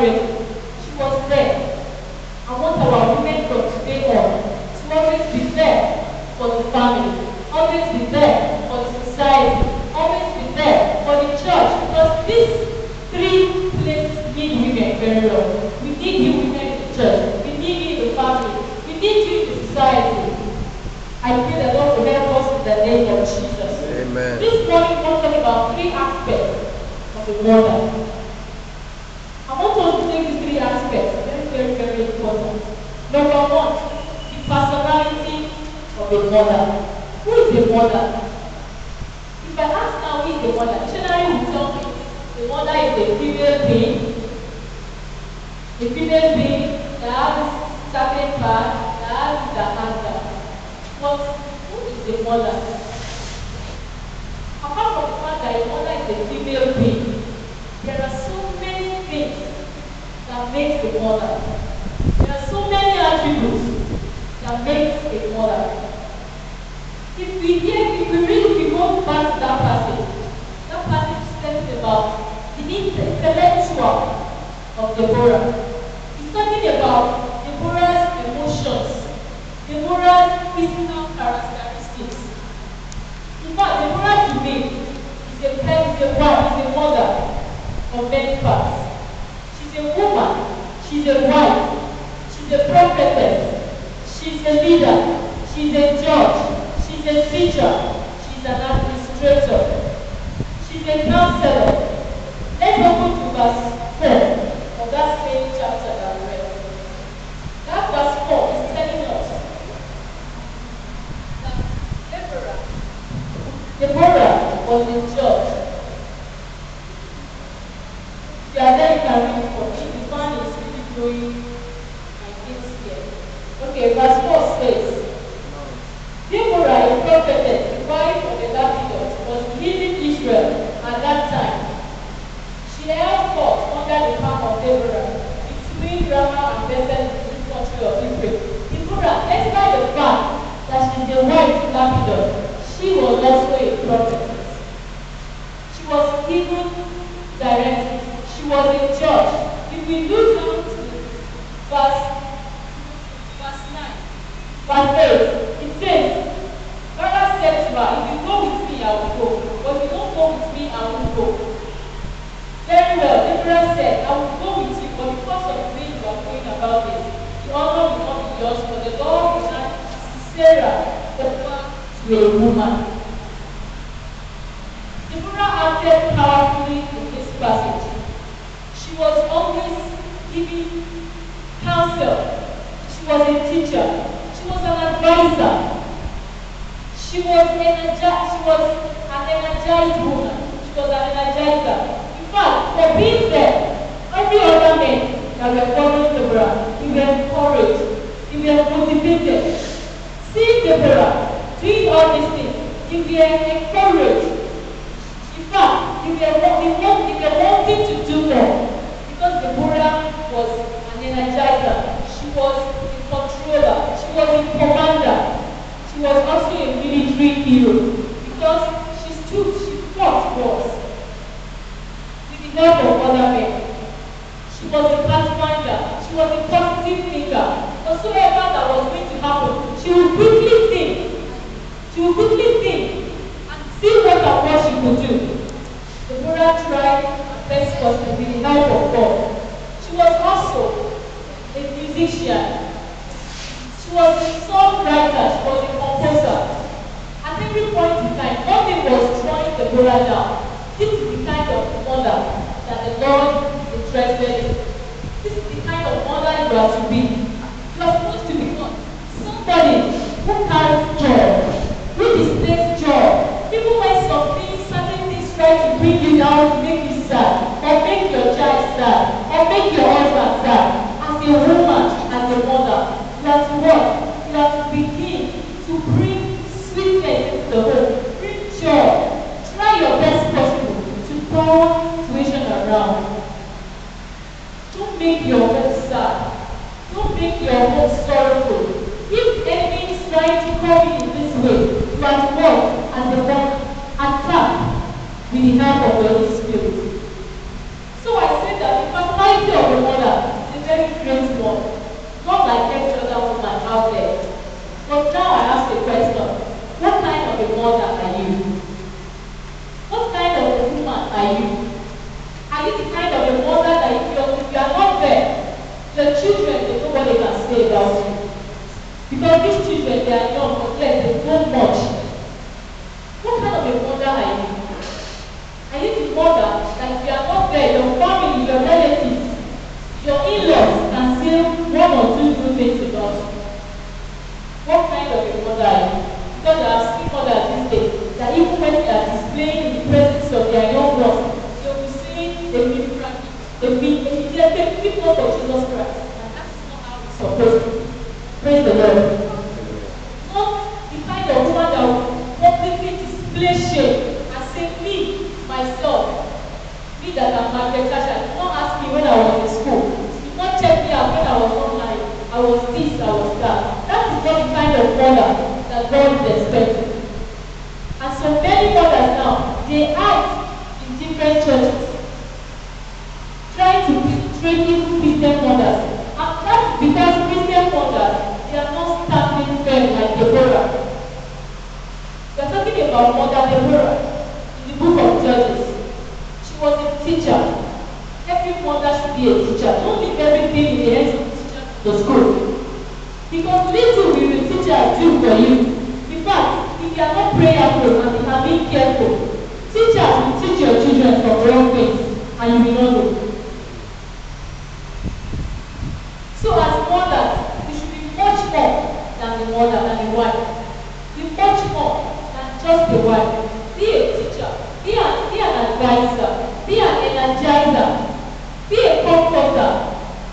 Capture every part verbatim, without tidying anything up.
ready. She was there. I want our women from today on to always be there for the family, always be there for the society, always be there for the church, because these three places need women very well. We need you women in the church, we need you in the family, we need you in the society. I pray that Lord will help us in the name of Jesus. Amen. This morning we want to talk about three aspects of the mother. I want us to take these three aspects, very, very, very important. Number one, the personality of a mother. Who is a mother? If I ask now who is a mother, dictionary will tell me the mother is a female being, a female being that has certain part, that has the husband. But who is a mother? Apart from the fact that a mother is a female being, there are so many things that make a mother. There are so many attributes that make a mother. If we hear, if we read, if we go back to that passage, that passage talks about the intellectual of Deborah. It's talking about Deborah's emotions, Deborah's physical characteristics. In fact, Deborah to me is a parent, is a wife, is a mother of many parts. She's a woman, she's a wife, she's a prophetess, she's a leader, she's a judge, she's a teacher, she's an administrator, she's a counselor. Let's go to verse four of that same chapter that we read. That verse four is telling us that Deborah, Deborah was a judge. If you are there, you can read for me. The fan is really blowing my kids here. Okay, verse four says, Deborah, a prophetess, the wife of the Lapidot, was leading Israel at that time. She held forth under the palm of Deborah, between Ramah and Bethel in the country of Israel. Deborah, despite the fact that she is the wife of Lapidot, she was also a prophetess. She was given directive. She was a judge. If we look down to verse, verse nine, verse eight, it says, Barak said to her, if you go with me, I will go. But if you don't go with me, I will go. Very well, Deborah said, I will go with you, but because of the way you are going about this, the honor will not be yours, but the Lord will hand Sarah over to a woman. Deborah acted powerfully in this passage. She was always giving counsel. She was a teacher. She was an advisor. She was energized. She was an energized woman. She was an energizer. In fact, for being there, every other man that were following Deborah, they were encouraged. They were motivated. Seeing Deborah doing all these things, they were encouraged. In fact, they were, they were, they were wanting to do more. Because Deborah was an energizer. She was a controller. She was a commander. She was also a military hero. Because she stood, she fought wars with the help of other men. She was a pathfinder. She was a positive thinker. Whatsoever that was going to happen, she would quickly think. She would quickly think and see what and what she could do. Deborah tried her best possible with the help of God. She was also a musician. She was a songwriter. She was a composer. At every point in time, nothing was trying Deborah down. This is the kind of mother that the Lord is interested in. This is the kind of mother you are to be. You are supposed to become somebody who carries joy, who displays joy. Even when some things, certain things try to bring you down, to make you sad, or make your child sad, or make your husband sad. As a woman, as a mother, you have to what? You have to begin to bring sweetness into the home, bring joy. Try your best possible to turn situation around. Don't make your home sad. Don't make your home sorrowful. If the enemy is trying to come in this way, you have to work as a one attack with the help of the Holy Spirit. So I said that the personality of the mother are you? Are you the kind of a mother that if, you're, if you are not there, your children, they know what they can say about you? Because these children, they are young, but yet they know much. What kind of a mother are you? Are you the mother that if you are not there, your family, your relatives, your in-laws can say one or two good things about you? What kind of a mother are you? Because I have seen mothers these days that even when they are displaying in the presence of their young ones, they will be saying they will be practicing. They will be they keep note of Jesus Christ. And that is not how it's supposed to be. Praise the Lord. Not the kind of woman that will publicly display shame and say, me, myself, me that I'm Margaret Tasha, did not ask me when I was in school. Did not check me out when I was online. I was this, I was that. That is not the kind of mother that God is expecting. And so many mothers now, they act in different churches, trying to train even Christian mothers. And that's because Christian mothers, they are not standing firm like Deborah. We are talking about Mother Deborah in the book of Judges. She was a teacher. Every mother should be a teacher. Don't leave everything in the hands of the teacher to school. Because little will the teacher do for you. In fact, if you are not prayerful and you are being careful, teachers will teach your children from wrong things and you will not know. So as mothers, you should be much more than the mother, than the wife. Be much more than just the wife. Be a teacher. Be an, be an advisor. Be an energizer. Be a comforter.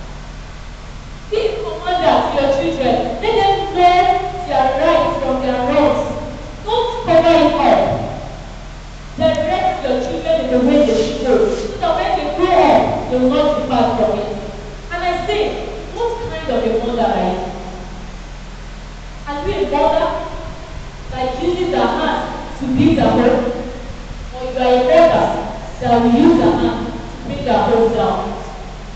Be a commander to your children. Let them know their right from their wrongs. Don't cover it up. Direct your children in the way they should go, so that when they grow up, they will not depart from it. And I say, what kind of a mother are you? Are you a mother that uses her hands to build a home? Or you are a mother that will use her hands to bring her home down?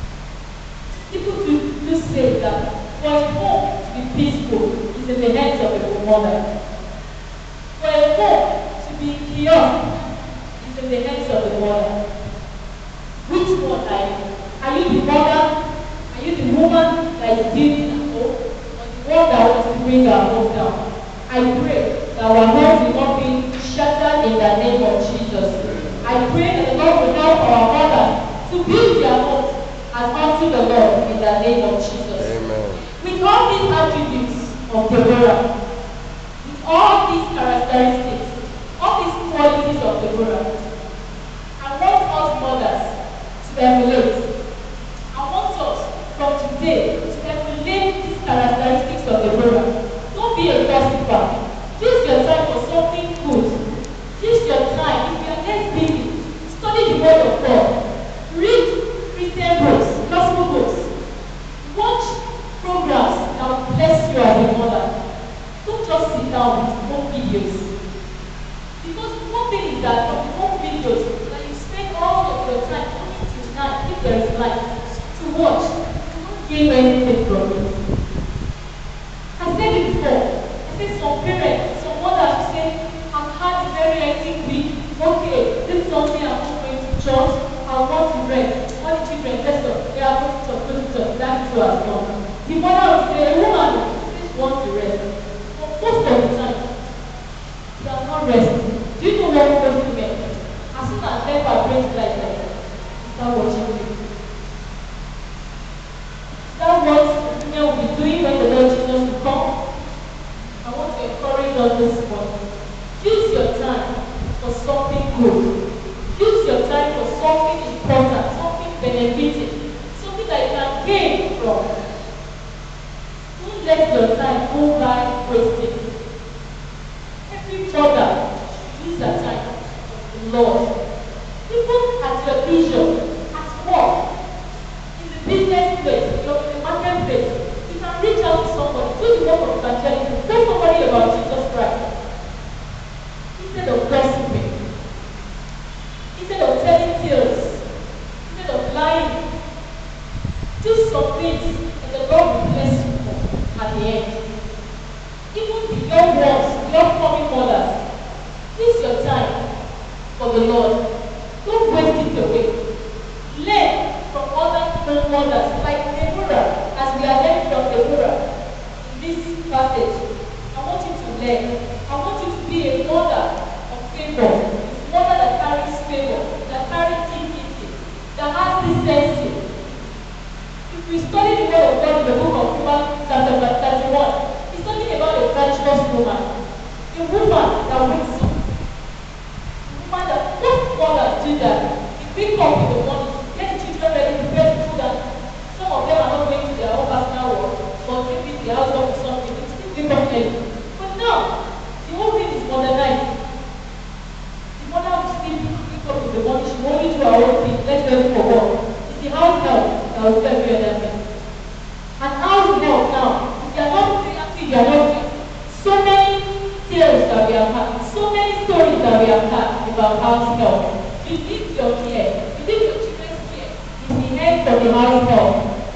People do, do say that for a home to be peaceful is in the hands of a mother. For a home to be chaos is in the hands of a mother. Which one are you? Are you the mother? Are you the woman that is building a home? Or the one that wants to bring her home down? I pray that our homes will not be shattered in the name of Jesus. I pray that the Lord will help our mothers to build their homes and unto the Lord in the name of Jesus. Amen. With all these attributes of Deborah, with all these characteristics, all these qualities of Deborah, I want us mothers to emulate. I want us from today to emulate these characteristics of Deborah. Don't be a gossiper. Use your time for something good. Use your time. If you are less busy, study the word of God. Read Christian books, gospel books. Watch programs that will bless you as a mother. Don't just sit down with home videos. Because one thing is that from the home videos, that you spend all of your time only to night, if there is light, to watch, you won't gain anything from it. I said it before. I said some parents, some mothers say, I've had a very hectic week. Okay, this Sunday I'm not going to church. I want to rest. All the children, let's go. They are going to church, going to church. That is what has gone. The mother will say, a woman just wants to rest. But most of the time, they are not resting. Do you know what most women? As soon as never brings like that, you start watching it. That's what women will be doing when the Lord Jesus will come. I want to encourage us this morning. Use your time for something good. Use your time for something important, something benefiting, something that you can gain from. Don't let your time go by wasting. Every mother should use her time for the Lord. Even at your leisure, at work, in the business place, in the marketplace, you can reach out to somebody, do the work of evangelism, tell somebody about Jesus Christ. Instead of gossiping, instead of telling tales, instead of lying, do some things and the Lord will bless you for at the end. Even the young ones, the upcoming mothers, use your time for the Lord. Don't waste there. I want you to be a mother of favor, a mother that carries favor, that carries dignity, that has decency. If we study the word of God in the book of Romans chapter thirty-one, it's talking about a virtuous woman, a woman that wakes up, a woman that most mothers do that. They wake up in the morning, get the children ready, prepare the food, and some of them are not going to their own personal work, but maybe the house work or something. They still wake up early. But now, the whole thing is modernized. The mother will still wake up in the morning, she will only do her own thing, let them for work. It's the house help that will do every other thing. And house help now, if you are not very active, you are not doing so many tales that we have had, so many stories that we have had about house help. You need your care, you need your children's care. It's the end of the house help.